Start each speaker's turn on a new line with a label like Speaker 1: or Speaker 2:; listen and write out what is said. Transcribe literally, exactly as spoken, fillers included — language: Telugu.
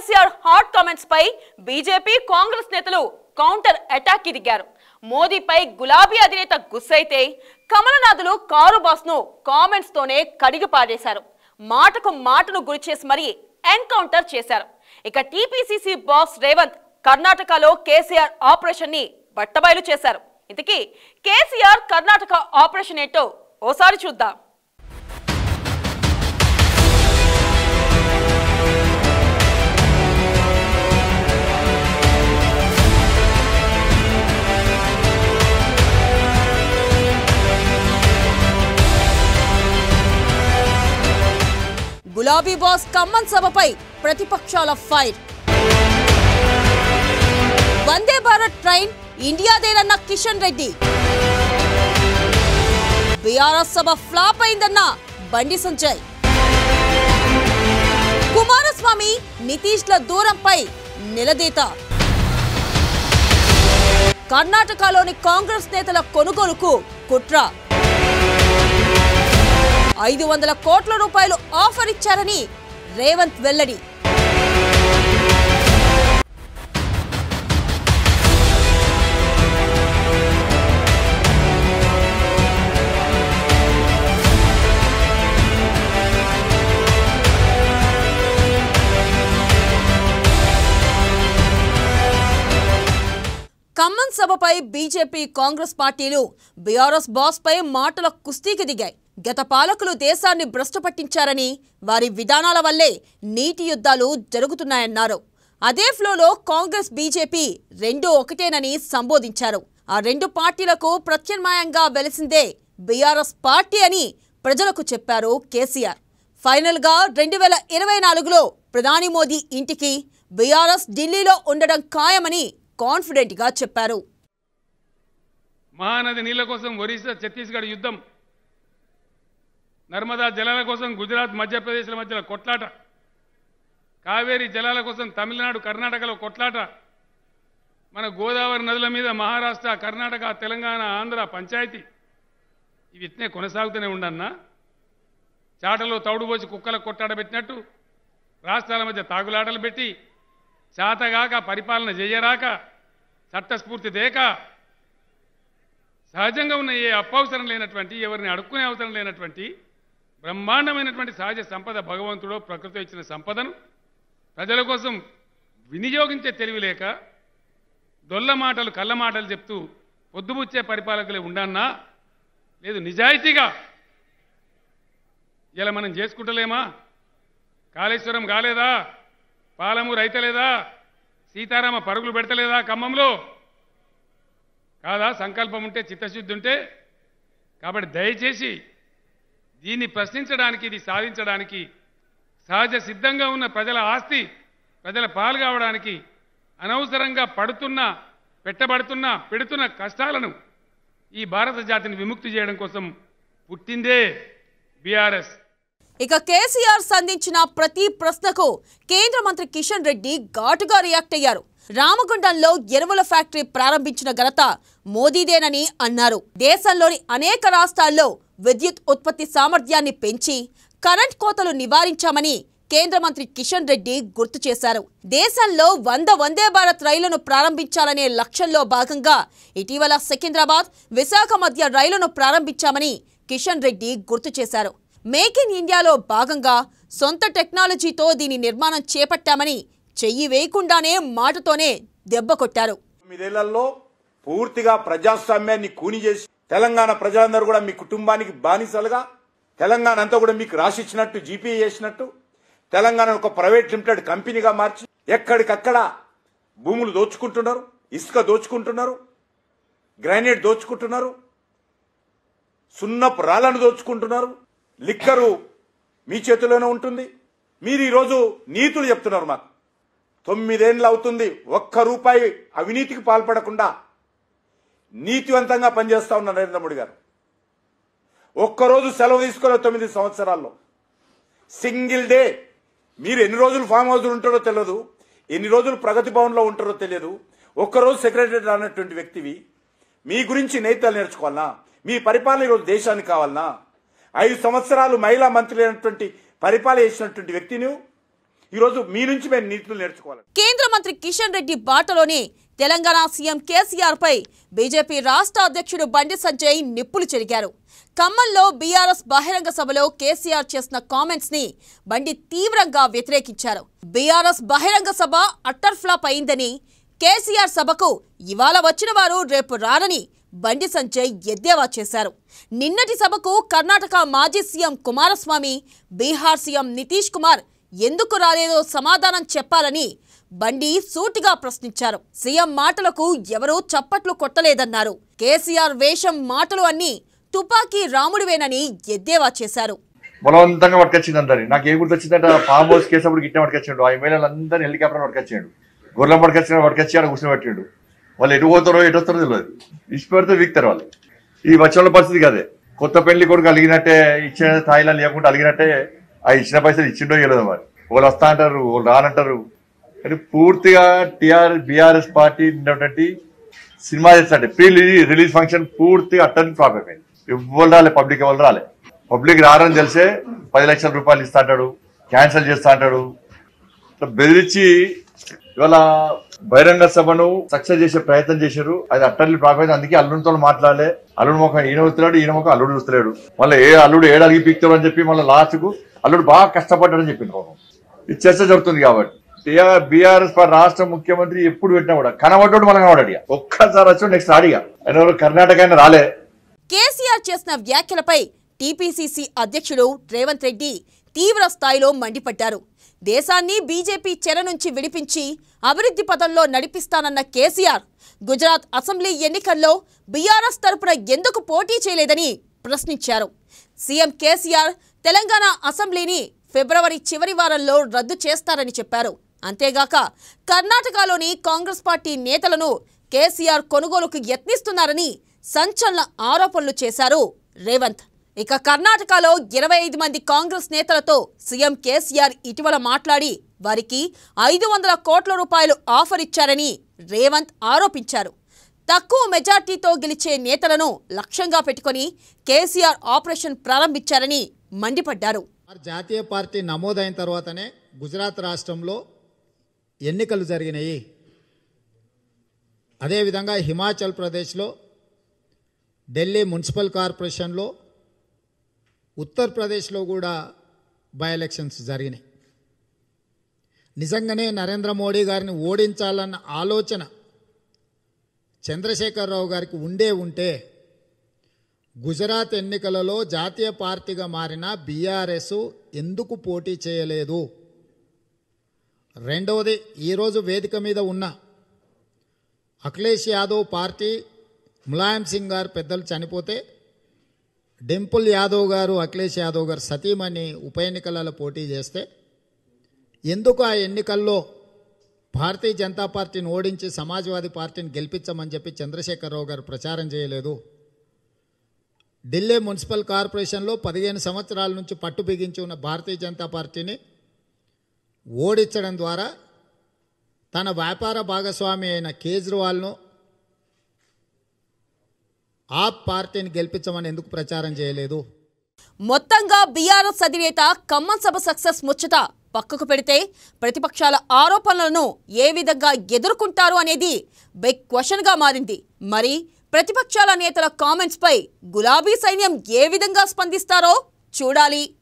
Speaker 1: కేసీఆర్ హాట్ కామెంట్స్ పై బీజేపీ కాంగ్రెస్ నేతలు కౌంటర్ అటాక్ కి దిగారు. మోదీపై గులాబీ అధినేత గుస్సైతే కమలనాథులు కారు బాస్ ను కామెంట్స్ తోనే కడిగి పారేశారు. మాటకు మాటను గురిచేసి మరీ ఎన్కౌంటర్ చేశారు. ఇక టీపీసీసీ బాస్ రేవంత్ కర్ణాటకలో కేసీఆర్ ఆపరేషన్ ని బట్టబయలు చేశారు. ఇంతకీ కేసీఆర్ కర్ణాటక ఆపరేషన్ ఏంటో ఓసారి చూద్దాం. గులాబీ బాస్ ఖమ్మం సభపై ప్రతిపక్షాల ఫైర్. వందే భారత్ ట్రైన్ ఇండియాదేనన్న కిషన్ రెడ్డి. బీఆర్ఎస్ సభ ఫ్లాప్ అయిందన్న బండి సంజయ్. కుమారస్వామి నితీష్ల దూరంపై నిలదీత. కర్ణాటకలోని కాంగ్రెస్ నేతల కొనుగోలుకు కుట్ర. ఐదు వందల కోట్ల రూపాయలు ఆఫర్ ఇచ్చారని రేవంత్ వెల్లడి. ఖమ్మం సభపై బీజేపీ కాంగ్రెస్ పార్టీలు బీఆర్ఎస్ బాస్ పై మాటల కుస్తీకి దిగాయి. గత పాలకులు దేశాన్ని భ్రష్టు పట్టించారని, వారి విధానాల వల్లే నీటి యుద్ధాలు జరుగుతున్నాయన్నారు. అదే ఫ్లోలో కాంగ్రెస్ బీజేపీ రెండూ ఒకటేనని సంబోధించారు. ఆ రెండు పార్టీలకు ప్రత్యామ్నాయంగా వెలిసిందే బీఆర్ఎస్ పార్టీ అని ప్రజలకు చెప్పారు కేసీఆర్. ఫైనల్ గా రెండు వేల ఇరవై నాలుగులో ప్రధాని మోదీ ఇంటికి బీఆర్ఎస్ ఢిల్లీలో ఉండడం ఖాయమని కాన్ఫిడెంట్ గా చెప్పారు.
Speaker 2: మహానది నీళ్ల కోసం ఒరిస్సా ఛత్తీస్గఢ్ యుద్ధం, నర్మదా జలాల కోసం గుజరాత్ మధ్యప్రదేశ్ల మధ్యలో కొట్లాట, కావేరీ జలాల కోసం తమిళనాడు కర్ణాటకలో కొట్లాట, మన గోదావరి నదుల మీద మహారాష్ట్ర కర్ణాటక తెలంగాణ ఆంధ్ర పంచాయతీ, ఇవి ఇట్నే కొనసాగుతూనే ఉండన్నా. చాటలో తౌడుపోసి కుక్కల కొట్టాడబెట్టినట్టు రాష్ట్రాల మధ్య తాగులాటలు పెట్టి చాతగాక పరిపాలన చేయరాక చట్టస్ఫూర్తి దేక సహజంగా ఉన్న ఏ అప్పవసరం లేనటువంటి, ఎవరిని అడుక్కునే అవసరం లేనటువంటి బ్రహ్మాండమైనటువంటి సహజ సంపద భగవంతుడో ప్రకృతి ఇచ్చిన సంపదను ప్రజల కోసం వినియోగించే తెలివి లేక దొల్ల మాటలు కళ్ళ మాటలు చెప్తూ పొద్దుబుచ్చే పరిపాలకులే ఉండన్నా. లేదు నిజాయితీగా ఇలా మనం చేసుకుంటలేమా? కాళేశ్వరం కాలేదా? పాలమూరు అయితలేదా? సీతారామ పరుగులు పెడతలేదా ఖమ్మంలో? కాదా? సంకల్పం ఉంటే, చిత్తశుద్ధి ఉంటే. కాబట్టి దయచేసి దీన్ని ప్రశ్నించడానికి, ఇది సాధించడానికి, సహజ సిద్ధంగా ఉన్న ప్రజల ఆస్తి ప్రజల పాలు కావడానికి అనవసరంగా పడుతున్న పెట్టబడుతున్న పెడుతున్న కష్టాలను ఈ భారత జాతిని విముక్తి చేయడం కోసం పుట్టిందే బీఆర్ఎస్.
Speaker 1: ఇక కేసీఆర్ సంధించిన ప్రతి ప్రశ్నకు కేంద్ర మంత్రి కిషన్ రెడ్డి ఘాటుగా రియాక్ట్ అయ్యారు. రామగుండంలో ఎరువుల ఫ్యాక్టరీ ప్రారంభించిన ఘనత మోదీదేనని అన్నారు. దేశంలోని అనేక రాష్ట్రాల్లో విద్యుత్ ఉత్పత్తి సామర్థ్యాన్ని పెంచి కరెంట్ కోతలు నివారించామని కేంద్ర మంత్రి కిషన్ రెడ్డి గుర్తు చేశారు. దేశంలో వంద వందే భారత్ రైళ్లను ప్రారంభించాలనే లక్ష్యంలో భాగంగా ఇటీవల సికింద్రాబాద్ విశాఖ మధ్య రైలును ప్రారంభించామని కిషన్ రెడ్డి గుర్తు చేశారు. మేక్ ఇన్ ఇండియాలో భాగంగా సొంత టెక్నాలజీతో దీని నిర్మాణం చేపట్టామని చెయ్యి వేయకుండానే మాటతోనే దెబ్బ కొట్టారు.
Speaker 3: తొమ్మిదేళ్లలో పూర్తిగా ప్రజాస్వామ్యాన్ని కూని చేసి తెలంగాణ ప్రజలందరూ కూడా మీ కుటుంబానికి బానిసలుగా, తెలంగాణ అంతా కూడా మీకు రాసిచ్చినట్టు, జీపీఏ చేసినట్టు, తెలంగాణ ఒక ప్రైవేట్ లిమిటెడ్ కంపెనీగా మార్చి ఎక్కడికక్కడ భూములు దోచుకుంటున్నారు, ఇసుక దోచుకుంటున్నారు, గ్రానైట్ దోచుకుంటున్నారు, సున్నపు రాళ్లను దోచుకుంటున్నారు, లిక్కరు మీ చేతిలోనే ఉంటుంది. మీరు ఈరోజు నీతులు చెప్తున్నారు. మాకు తొమ్మిదేళ్ళు అవుతుంది ఒక్క రూపాయి అవినీతికి పాల్పడకుండా నీతివంతంగా పనిచేస్తా ఉన్న నరేంద్ర మోడీ గారు. ఒక్కరోజు సెలవు తీసుకునే తొమ్మిది సంవత్సరాల్లో సింగిల్ డే మీరు ఎన్ని రోజులు ఫామ్ హౌస్ ఉంటారో తెలియదు, ఎన్ని రోజులు ప్రగతి భవన్లో ఉంటారో తెలియదు. ఒక్కరోజు సెక్రటరీ అన్నటువంటి వ్యక్తివి మీ గురించి నేతలు నేర్చుకోవాలనా? మీ పరిపాలన ఈరోజు దేశానికి కావాలనా? ఐదు సంవత్సరాలు మహిళా మంత్రి అయినటువంటి పరిపాలన చేసినటువంటి వ్యక్తి నువ్వు ఈరోజు మీ నుంచి మేము నీతులు నేర్చుకోవాలి.
Speaker 1: కేంద్ర మంత్రి కిషన్ రెడ్డి బాటలోనే తెలంగాణ సీఎం కేసీఆర్ పై బీజేపీ రాష్ట్ర అధ్యక్షుడు బండి సంజయ్ నిప్పులు చెరిగారు. ఖమ్మంలో బీఆర్ఎస్ బహిరంగ సభలో కేసీఆర్ చేసిన కామెంట్స్ ని బండి తీవ్రంగా వ్యతిరేకించారు. బీఆర్ఎస్ బహిరంగ సభ అట్టర్ ఫ్లాప్ అయిందని, కేసీఆర్ సభకు ఇవాళ వచ్చిన వారు రేపు రారని బండి సంజయ్ ఎద్దేవా చేశారు. నిన్నటి సభకు కర్ణాటక మాజీ సీఎం కుమారస్వామి, బీహార్ సీఎం నితీష్ కుమార్ ఎందుకు రాలేదో సమాధానం చెప్పాలని బండి సూటిగా ప్రశ్నించారు. సీఎం మాటలకు ఎవరూ చప్పట్లు కొట్టలేదన్నారు. కేసీఆర్ వేషం మాటలు అన్నీ తుపాకీ రాముడివేనని ఎద్దేవా చేశారు.
Speaker 4: బలవంతంగా పట్టుకొచ్చిందంటారు. నాకు ఏం గుర్తొచ్చిందంటే ఫామ్ హౌస్ కేసు అప్పుడు గిట్ట పట్టుకొచ్చాడు. ఆ ఎమ్మెల్యేలు అందరినీ హెలికాప్టర్ పట్టుకొచ్చాడు. గొర్రెం పట్టుకొచ్చిన పట్టుకొచ్చి ఆడ కూర్చొని పెట్టాడు. వాళ్ళు ఎటు పోతారో ఎటు వస్తారో తెలియదు. ఇచ్చి పెడితే వీక్తారు వాళ్ళు. ఈ వచ్చిన పరిస్థితి కదే. కొత్త పెళ్లి కొడుకు అలిగినట్టే, ఇచ్చిన స్థాయిలో లేకుండా అలిగినట్టే ఆ ఇచ్చిన పైసలు ఇచ్చిండో ఇవ్వలేదు. మరి వాళ్ళు వస్తా అంటారు, వాళ్ళు రానంటారు. కానీ పూర్తిగా టీఆర్ బీఆర్ఎస్ పార్టీ ఉన్నటువంటి సినిమా చేస్తాంటే ప్రీ రిలీజ్ ఫంక్షన్ పూర్తిగా అట్టని ఫ్లాప్ అయిపోయింది. ఎవరు రాలే, పబ్లిక్ ఎవరు రాలే. పబ్లిక్ రారని తెలిసే పది లక్షల రూపాయలు ఇస్తా అంటాడు, క్యాన్సిల్ చేస్తా అంటాడు. బెదిరించి ఇవాళ బహిరంగ సభను సక్సెస్ చేసే ప్రయత్నం చేశారు. అది అట్టర్లీ ఫ్లాప్ అయింది. అందుకే అల్లుడితో మాట్లాడలే. అల్లుడు మొక్క ఈయన వస్తున్నాడు, ఈయన మొక్క అల్లుడు చూస్తలేడు. మళ్ళీ ఏ అల్లుడు ఏడు అలిగి పీక్తాడు అని చెప్పి మళ్ళీ లాస్ట్ కు అల్లుడు బాగా కష్టపడ్డాడని చెప్పింది. పాపం ఇది చర్చ జరుగుతుంది. కాబట్టి బీఆర్ఎస్ రాష్ట్ర ముఖ్యమంత్రి ఎప్పుడు పెట్టినా కూడా కనబడ్డాడు, మనం కనబడ్డా ఒక్కసారి వచ్చాడు. నెక్స్ట్ ఆడిగా ఆయన కర్ణాటక అయినా రాలే.
Speaker 1: కేసీఆర్ చేసిన వ్యాఖ్యలపై టీపీసీసీ అధ్యక్షుడు రేవంత్ రెడ్డి తీవ్ర స్థాయిలో మండిపడ్డారు. దేశాన్ని బీజేపీ చెర నుంచి విడిపించి అభివృద్ధి పథంలో నడిపిస్తానన్న కేసీఆర్ గుజరాత్ అసెంబ్లీ ఎన్నికల్లో బీఆర్ఎస్ తరపున ఎందుకు పోటీ చేయలేదని ప్రశ్నించారు. సీఎం కేసీఆర్ తెలంగాణ అసెంబ్లీని ఫిబ్రవరి చివరి వారంలో రద్దు చేస్తారని చెప్పారు. అంతేగాక కర్ణాటకలోని కాంగ్రెస్ పార్టీ నేతలను కేసీఆర్ కొనుగోలుకు యత్నిస్తున్నారని సంచలన ఆరోపణలు చేశారు రేవంత్. ఇక కర్ణాటకలో ఇరవై ఐదు మంది కాంగ్రెస్ నేతలతో సీఎం కేసీఆర్ ఇటీవల మాట్లాడి వారికి ఐదు వందల కోట్ల రూపాయలు ఆఫర్ ఇచ్చారని రేవంత్ ఆరోపించారు. తక్కువ మెజార్టీతో గెలిచే నేతలను లక్ష్యంగా పెట్టుకుని కేసీఆర్ ఆపరేషన్ ప్రారంభించారని మండిపడ్డారు.
Speaker 5: జాతీయ పార్టీ నమోదైన తర్వాతనే గుజరాత్ రాష్ట్రంలో ఎన్నికలు జరిగినాయి. అదేవిధంగా హిమాచల్ ప్రదేశ్లో, ఢిల్లీ మున్సిపల్ కార్పొరేషన్లో, ఉత్తరప్రదేశ్లో కూడా బై ఎలక్షన్స్ జరిగినాయి. నిజంగానే నరేంద్ర మోడీ గారిని ఓడించాలన్న ఆలోచన చంద్రశేఖరరావు గారికి ఉండే ఉంటే గుజరాత్ ఎన్నికలలో జాతీయ పార్టీగా మారిన బీఆర్ఎస్ ఎందుకు పోటీ చేయలేదు? రెండవది, ఈరోజు వేదిక మీద ఉన్న అఖిలేష్ యాదవ్ పార్టీ ములాయం సింగ్ గారు పెద్దలు చనిపోతే డింపుల్ యాదవ్ గారు, అఖిలేష్ యాదవ్ గారు సతీమణి ఉప ఎన్నికలలో పోటీ చేస్తే ఎందుకు ఆ ఎన్నికల్లో భారతీయ జనతా పార్టీని ఓడించి సమాజ్వాదీ పార్టీని గెలిపించమని చెప్పి చంద్రశేఖరరావు గారు ప్రచారం చేయలేదు? ఢిల్లీ మున్సిపల్ కార్పొరేషన్లో పదిహేను సంవత్సరాల నుంచి పట్టు బిగించి ఉన్న భారతీయ జనతా పార్టీని ఓడించడం ద్వారా తన వ్యాపార భాగస్వామి అయిన కేజ్రీవాల్ను ఆ పార్టీని గెలిపించమని ఎందుకు ప్రచారం చేయలేదు?
Speaker 1: మొత్తంగా బీఆర్ఎస్ అధినేత ఖమ్మం సభ సక్సెస్ ముచ్చట పక్కకు పెడితే ప్రతిపక్షాల ఆరోపణలను ఏ విధంగా ఎదుర్కొంటారు అనేది బిగ్ క్వశ్చన్ గా మారింది. మరి ప్రతిపక్షాల నేతల కామెంట్స్ పై గులాబీ సైన్యం ఏ విధంగా స్పందిస్తారో చూడాలి.